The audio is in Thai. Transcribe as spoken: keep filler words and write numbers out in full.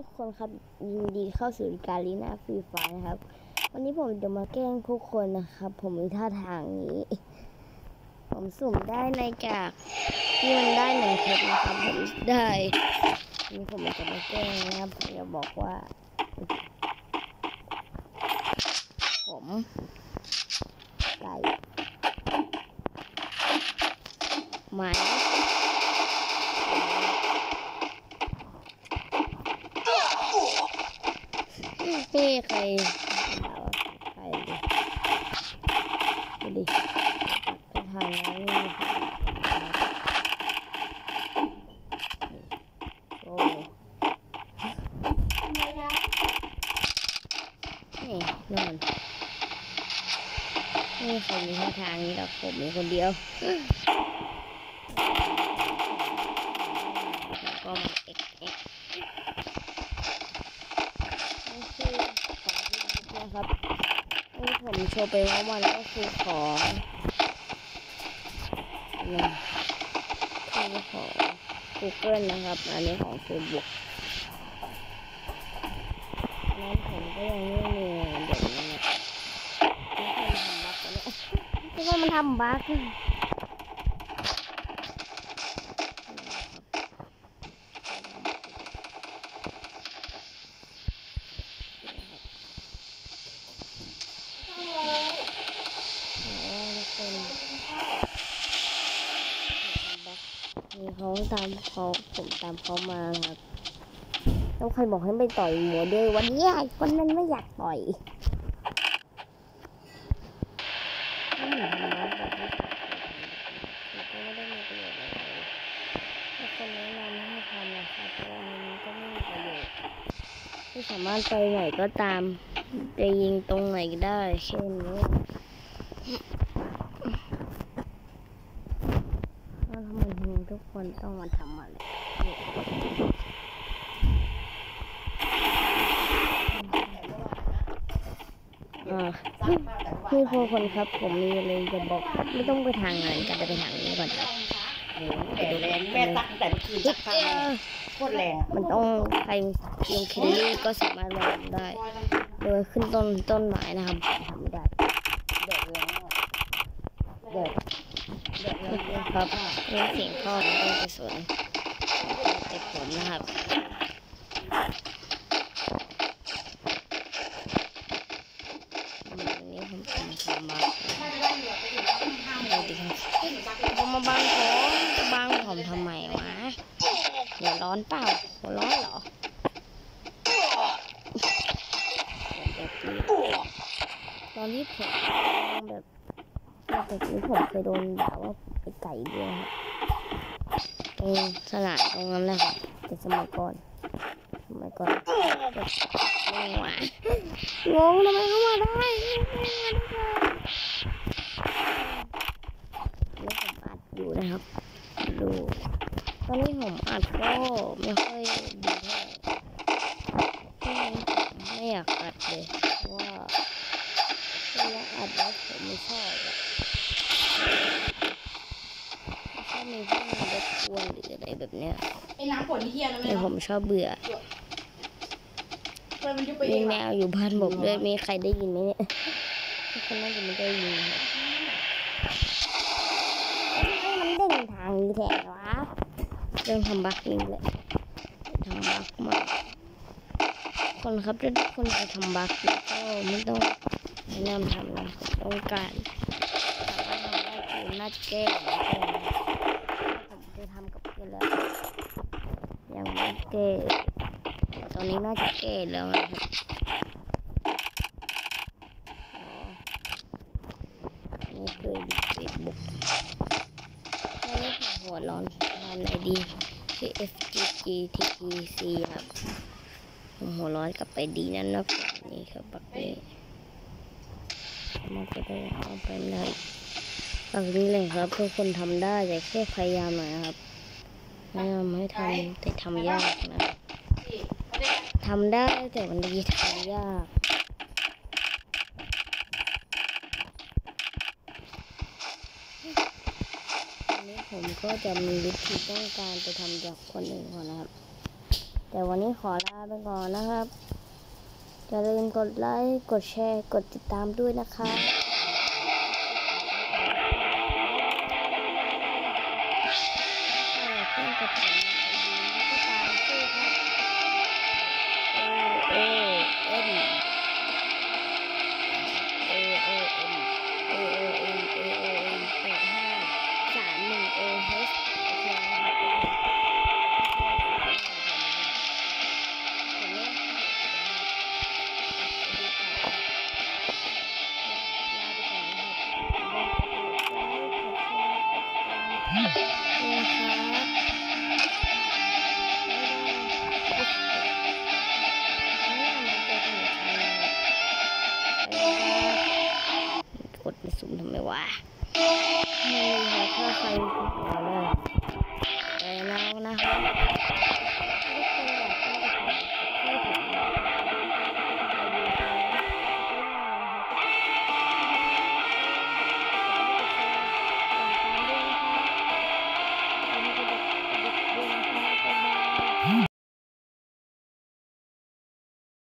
ทุกคนครับยินดีเข้าสู่การลีน่าฟรีไฟนะครับวันนี้ผมจะมาแกล้งทุกคนนะครับผมมีท่าทางนี้ผมสุ่มได้ในจากที่มันได้หนึ่งเพชรนะครับผมได้นี่ผมจะมาแกล้งนะครับผมจะบอกว่าผมไก่หมาเป้ใครใครดิดูดิไปทางนั้นโอ้นี่นอนนี่ใครมีท่าทางนี้หรอกผมมีคนเดียวก็มาเอ็กเอ็กนี่คือของที่นะครับนี่ผมโชว์ไปว่าวันก็คือของนี่คือของ Google นะครับอันนี้ของ Facebook นั้นผมก็ยังไม่มีเดี๋ยวนี้เนี่ยนี่คือมันทำบั๊กแล้วเนี่ยนี่ว่ามันทำบั๊กมีเขาตามเขาผมตามเขามาครับแล้วใครบอกให้ไปต่อยหมูด้วยวันนี้คนนั้นไม่อยากต่อยไม่เหมือนทำนะแบบที่ผมก็ไม่ได้มีประโยชน์อะไรถ้าคนแนะนำให้ทำนะครับเพราะว่ามันก็ไม่มีประโยชน์ไม่สามารถไปไหนก็ตามไปยิงตรงไหนก็ได้เช่นนี้แล้วทำไมทุกคนต้องมาทำอะไรพี่พวกคนครับผมมีอะไรจะบอกครับไม่ต้องไปทางนั้นกันจะไปทางนี้ก่อนครับไปดูแรงแม่ตักแต่คืนตักทางโคตรแรงมันต้องใครยิงคิลลี่ก็สามารถลงได้โดยขึ้นต้นต้นไม้นะครับทำไม่ได้เดือดเลยเดือดเดือดครับเรื่องเสียงท่อต้องไปสนแต่ผมนะครับผมมาบังผมจะบังผมทำไมวะเดี๋ยวร้อนเปล่าหัวร้อนเหรอตอนที่ผมแบบแต่ที่ผมเคยโดนด่าว่าไปไก่ด้วยครับตรงสนามตรงนั้นแหละครับแต่สมัยก่อนสมัยก่อนแบบงงว่ะงงทำไมเข้ามาได้แล้วผมอัดอยู่นะครับดูตอนนี้ผมอัดก็ไม่ค่อยดีเท่าไหร่ไม่อยากอัดเลยเพราะว่าเวลาอัดแล้วผมไม่ชอบอะถ้ามีพวกมันรบกวนหรืออะไรแบบเนี้ยไอ้น้ำฝนที่เที่ยวนะแม่ผมชอบเบื่อมีแมวอยู่บ้านผมด้วยมีใครได้ยินไหมเนี่ยทุกคนน่าจะไม่ได้ยินครับมันเด้งทางนี้แถวะเรื่องทำบั๊กนี่แหละทำบั๊กมาคนครับถ้าทุกคนจะทำบั๊กก็ไม่ต้องแนะนำทำนะต้องการสามารถทำได้คือน่าแก้ผมจะทำกับเพื่อนแล้วยังไม่แก้ตอนนี้น่าจะแก้แล้วนะครับนี่คือเฟซบุ๊กแล้วนี่ผมหัวร้อนทำอะไรดีคือ เอฟ จี จี ที จี ซี ครับผมหัวร้อนกลับไปดีนั่นนะนี่ครับบักนี้มันจะได้เอาไปเลยบักนี้เลยครับทุกคนทำได้แต่แค่พยายามหน่อยนะครับแนะนำให้ทำแต่ทำยากนะทำได้แต่มันดีทำยากอันนี้ผมก็จะมีวิธีต้องการไปทำจากคนอื่นก่อนนะครับแต่วันนี้ขอลาไปก่อนนะครับอย่าลืมกดไลค์กดแชร์กดติดตามด้วยนะครับ